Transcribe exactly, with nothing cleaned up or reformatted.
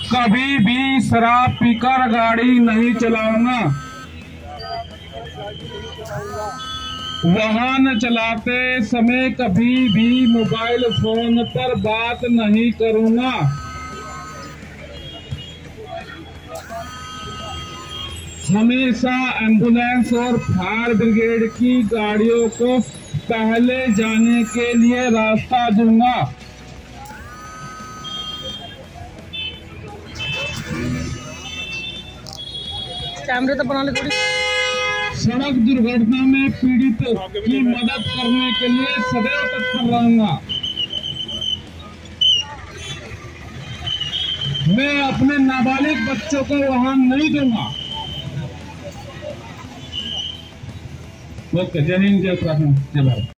कभी भी शराब पीकर गाड़ी नहीं चलाऊंगा। वाहन चलाते समय कभी भी मोबाइल फोन पर बात नहीं करूंगा। हमेशा एम्बुलेंस और फायर ब्रिगेड की गाड़ियों को पहले जाने के लिए रास्ता दूंगा। कैमरे तो बना ले थोड़ी। सड़क दुर्घटना में पीड़ित की मदद करने के लिए सदैव तत्पर रहूंगा। मैं अपने नाबालिग बच्चों को वाहन नहीं दूंगा। ओके, जय हिंद, जय उत्तराखंड, जय भारत।